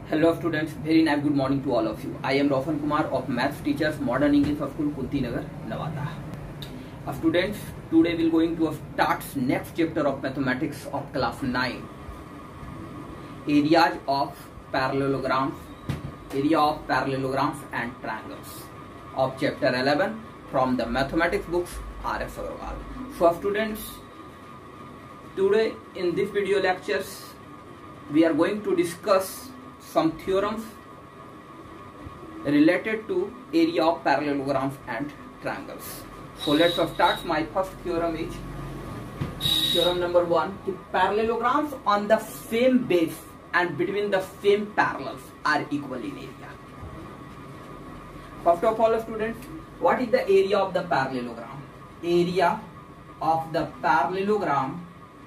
Hello students, very nice good morning to all of you. I am Roshan Kumar of Maths Teachers Modern English School, Kunti Nagar, Nevada. Students, today we are going to start next chapter of mathematics of class 9. Areas of parallelograms and triangles of chapter 11 from the mathematics books R.S. Agarwal. So students, today in this video lectures we are going to discuss some theorems related to area of parallelograms and triangles. So let's start. My first theorem is theorem number 1. The parallelograms on the same base and between the same parallels are equal in area. First of all, students, what is the area of the parallelogram? Area of the parallelogram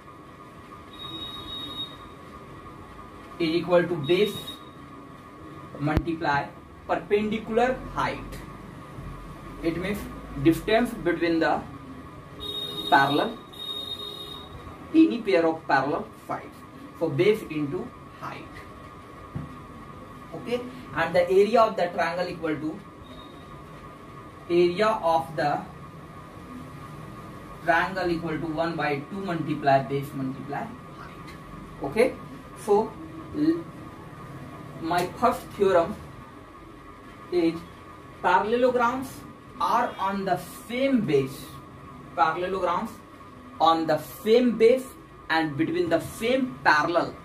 is equal to base multiply perpendicular height. It means distance between the parallel, any pair of parallel sides. So base into height. Okay, and the area of the triangle equal to area of the triangle equal to 1 by 2 multiply base multiply height. Okay, so my first theorem is parallelograms are on the same base. Parallelograms on the same base and between the same parallel.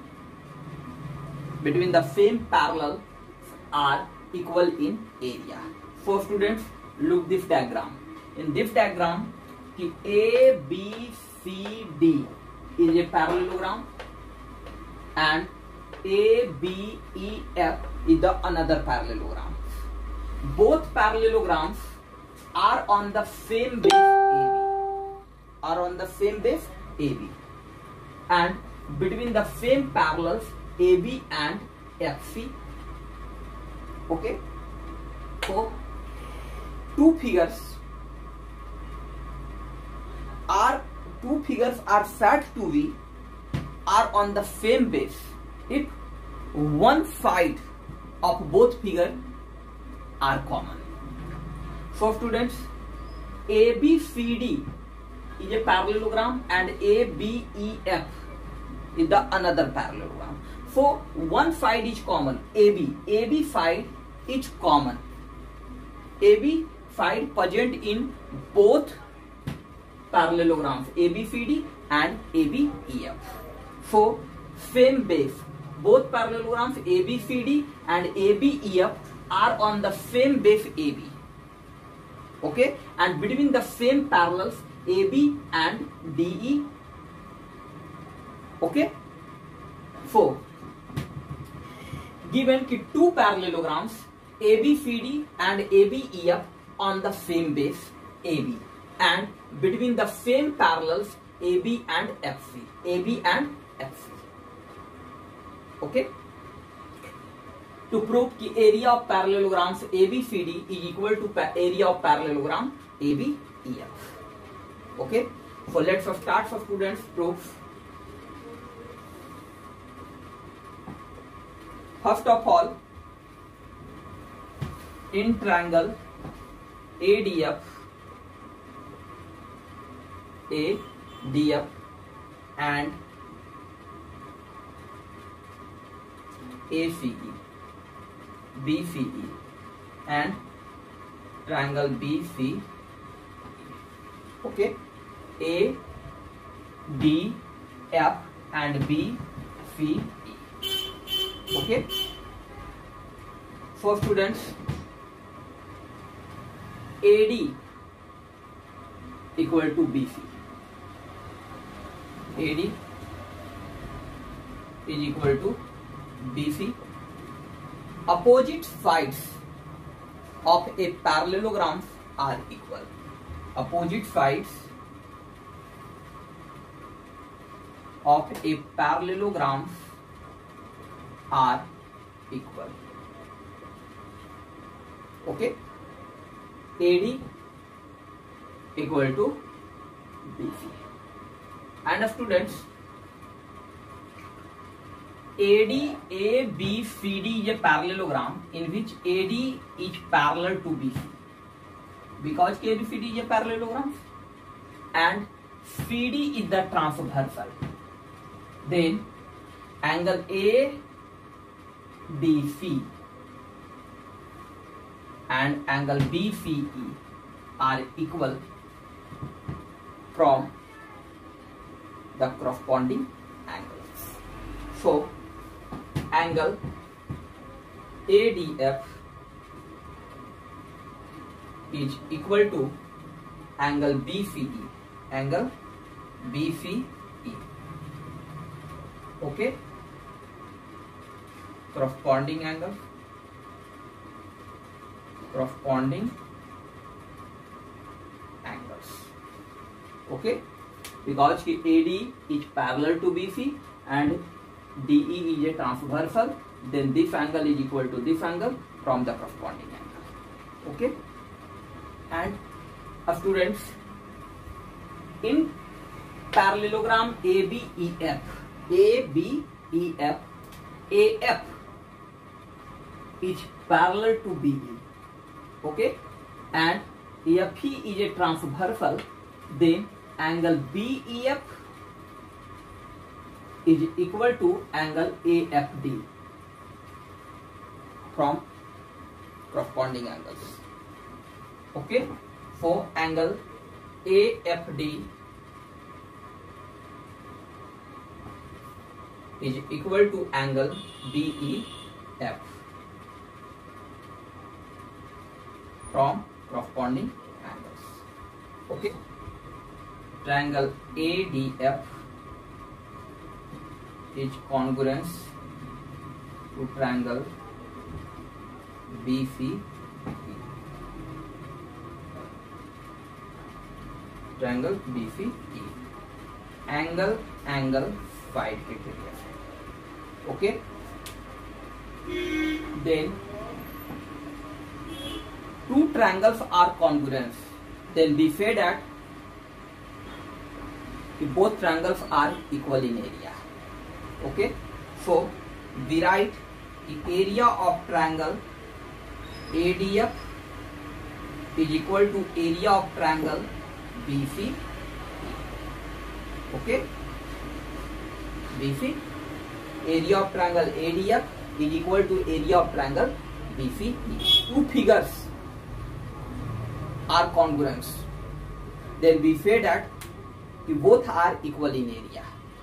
Between the same parallel are equal in area. So students, look this diagram. In this diagram, the A, B, C, D is a parallelogram and A, B, E, F is the another parallelogram. Both parallelograms are on the same base AB. And between the same parallels AB and FC. Okay. So two figures are said to be are on the same base if one side of both figures are common. So students, ABCD is a parallelogram and ABEF is the another parallelogram. So one side is common, AB side is common. AB side present in both parallelograms ABCD and ABEF. So same base. Both parallelograms ABCD and ABEF are on the same base AB. Okay, and between the same parallels AB and DE. Okay, so given ki two parallelograms ABCD and ABEF on the same base AB and between the same parallels AB and FC. Okay, to prove कि area of parallelograms ABCD is equal to area of parallelogram ABEF. Okay, so let's start for students proof. First of all, in triangle ADF and ACE, BCE and triangle BC. Okay, A, D, F and B, C, E. Okay, so students, AD equal to BC. AD is equal to BC. Opposite sides of a parallelogram are equal. Opposite sides of a parallelogram are equal. Okay, AD equal to BC. And students, AD ABCD is a parallelogram in which AD is parallel to BC. Because ABCD is a parallelogram and CD is the transversal, then angle ADC and angle BCE are equal from the corresponding angles. So angle ADF is equal to angle BCE, angle BCE. Okay, corresponding angles, okay, because AD is parallel to BC and DE is a transversal, then this angle is equal to this angle from the corresponding angle. Okay, and students, in parallelogram ABEF, AF is parallel to BE, okay, and FE is a transversal, then angle BEF is equal to angle AFD from corresponding angles. Okay, so angle AFD is equal to angle BEF from corresponding angles. Okay, triangle ADF is congruent to triangle BCE. Triangle BCE. Angle side criteria. Okay. Then two triangles are congruent. Then we say that both triangles are equal in area. Okay. So we write the area of triangle ADF is equal to area of triangle BC. Okay, BC, area of triangle ADF is equal to area of triangle BCE. Two figures are congruent, then we say that both are equal in area.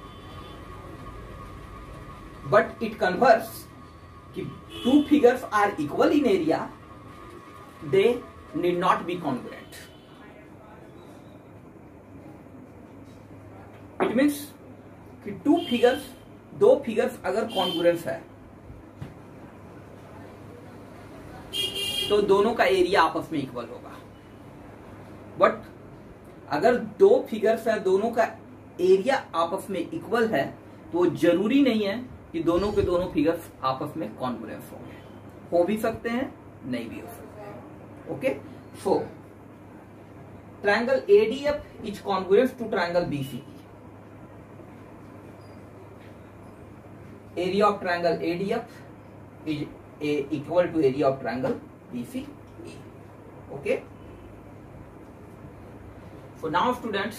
But it converse, two figures are equal in area, they need not be congruent. It means कि दो figures अगर congruence है तो दोनों का area आपस में equal होगा. बट अगर दो फिगर्स है दोनों का एरिया आपस में इक्वल है तो जरूरी नहीं है कि दोनों के दोनों फिगर्स आपस में कॉन्ग्रुएंस होंगे. हो भी सकते हैं, नहीं भी हो सकते हैं. Okay, so triangle ADF is congruence to triangle BCE. Area of triangle ADF is equal to area of triangle BCE. Okay. So now students,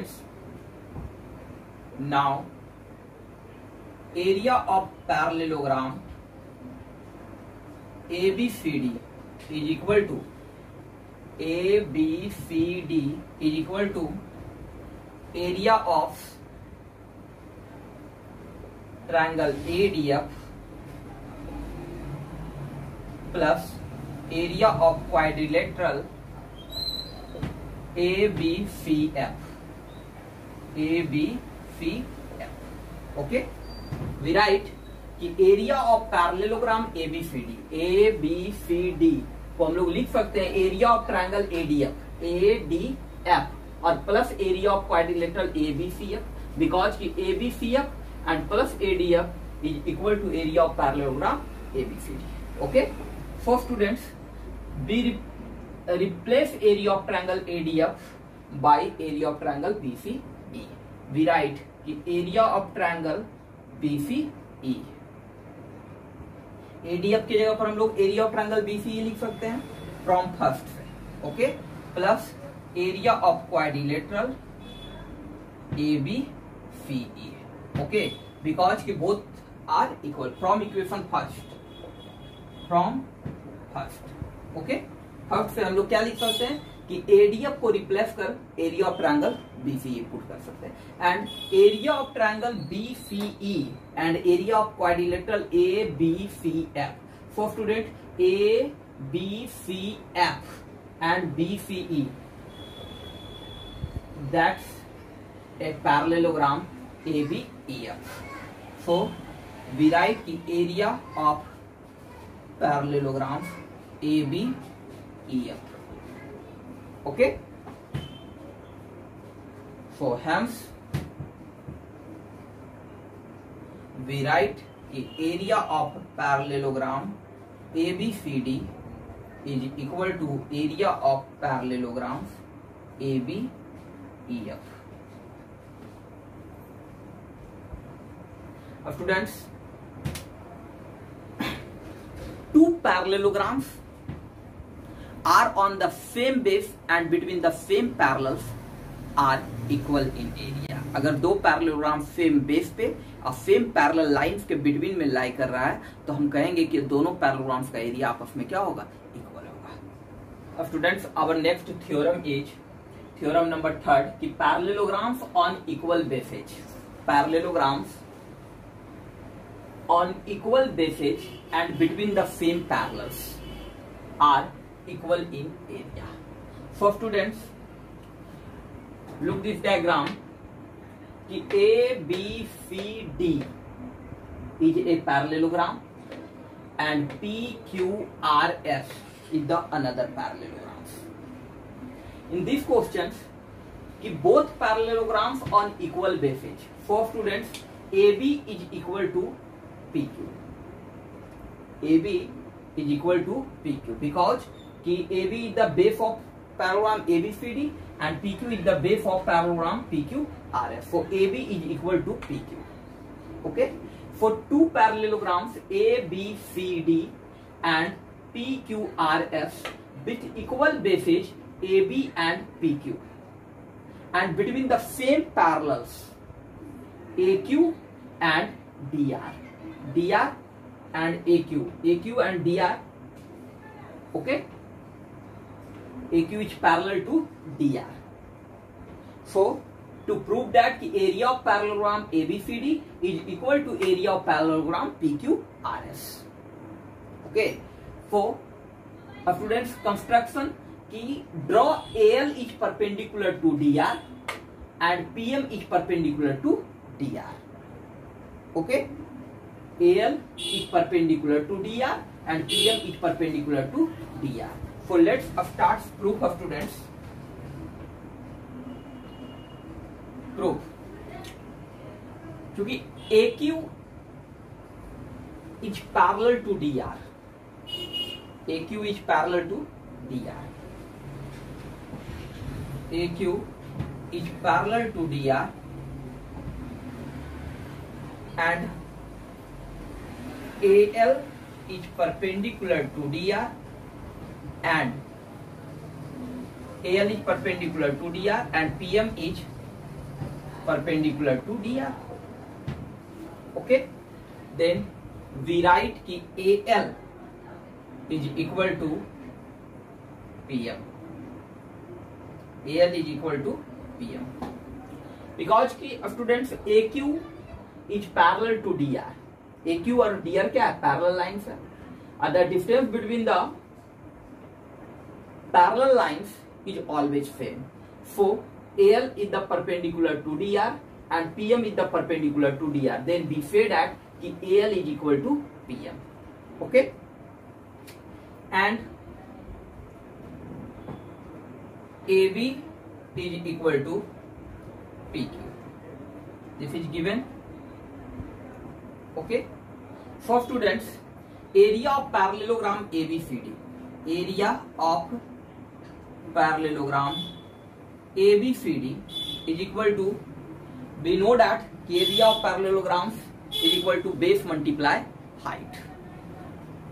now area of parallelogram ABCD is equal to area of triangle ADF plus area of quadrilateral ABCF. Okay, we write कि area of parallelogram ABCD को हम लोग लिख सकते हैं area of triangle ADF और plus area of quadrilateral ABCF, because कि ABCF and plus ADF is equal to area of parallelogram ABCD. Okay, so students, we replace area of triangle ADF by area of triangle BCE. We write area of triangle BCE A D F की जगह पर हम लोग area of triangle BCE लिख सकते हैं from first से, okay, plus area of quadrilateral ABCE, okay, because कि both are equal from equation first, okay. First से हम लोग क्या लिख सकते हैं कि एडीएफ को रिप्लेस कर area of triangle B C E put कर सकते हैं, and area of triangle B C E and area of quadrilateral ABCF. For student ABCF and BCE, that's a parallelogram ABEF. So we write the area of parallelogram ABEF, okay. So hence we write the area of parallelogram ABCD is equal to area of parallelograms ABEF. Students, two parallelograms are on the same base and between the same parallels are equal in area. अगर दो parallelogram same base पे और same parallel lines के between में lie कर रहा है तो हम कहेंगे कि दोनों पैरेललोग्राम्स का एरिया आपस में क्या होगा, इक्वल होगा। अब students, our next theorem is theorem number 3 कि parallelograms on equal bases, parallelograms on equal bases and between the same parallels are equal in area. So students, look this diagram कि ABCD is a parallelogram and PQRS is the another parallelogram. In these questions कि both parallelograms on equal bases. For students, AB is equal to PQ. AB is equal to PQ because कि AB is the base of parallelogram ABCD and PQ is the base of parallelogram PQRS. So AB is equal to PQ. Okay. For two parallelograms ABCD and PQRS with equal bases AB and PQ, and between the same parallels AQ and DR. DR and AQ and DR, okay. AQ is parallel to DR. So to prove that the area of parallelogram ABCD is equal to area of parallelogram PQRS, okay. For students construction की draw AL is perpendicular to DR and PM is perpendicular to DR, okay. AL is perpendicular to DR and PM is perpendicular to DR. So let's start proof of students. Proof. क्योंकि AQ is parallel to DR. AQ is parallel to DR. AQ is parallel to DR and AL is perpendicular to DR and AL is perpendicular to DR and PM is perpendicular to DR, okay. Then we write कि AL is equal to PM. AL is equal to PM because कि students AQ is parallel to DR. AQ और DR क्या है, parallel lines है, और the distance between the parallel lines is always same. So AL is the perpendicular to DR and PM is the perpendicular to DR. Then we say that कि AL is equal to PM, okay. And AB is equal to PQ. This is given, okay. For students, area of parallelogram ABCD, area of parallelogram ABCD is equal to, we know that area of parallelograms is equal to base multiply height,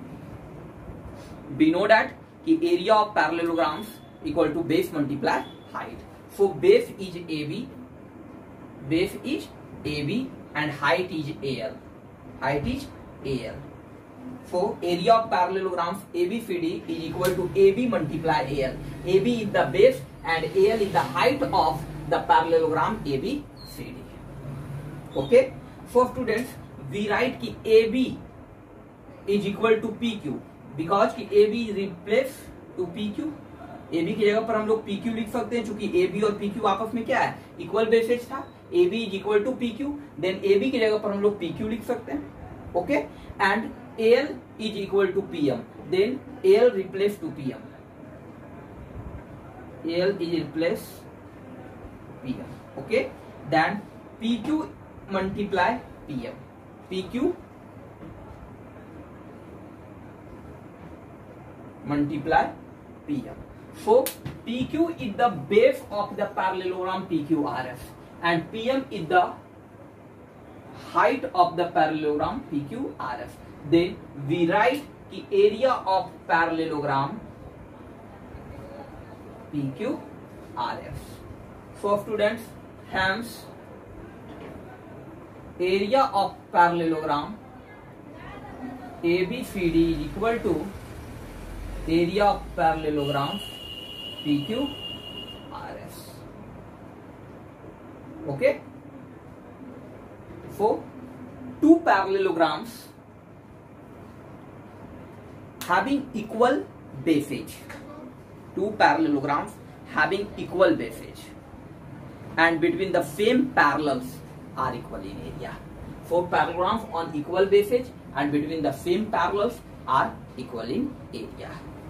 we know that ki area of parallelograms equal to base multiply height. So base is AB and height is AL. So area of parallelograms ABCD is equal to AB multiply AL. AB is the base and AL is the height of the parallelogram ABCD. Okay. So students, we write ki AB is equal to PQ because कि AB is replaced to PQ. AB की जगह पर हम लोग PQ लिख सकते हैं, चूंकि AB और PQ आपस में क्या है, इक्वल बेसेज था. AB is equal to PQ, then AB की जगह पर हम लोग PQ लिख सकते हैं. Okay. And AL is equal to PM, then AL replace to PM. AL is replace PM. Okay. Then PQ multiply PM. PQ multiply PM. So PQ is the base of the parallelogram PQRS and PM is the height of the parallelogram PQRS. Then we write the area of parallelogram PQRS. So students, hence area of parallelogram ABCD is equal to area of parallelogram PQRS. Okay. So two parallelograms having equal basage. Two parallelograms having equal basage and between the same parallels are equal in area. So parallelograms on equal basage and between the same parallels are equal in area.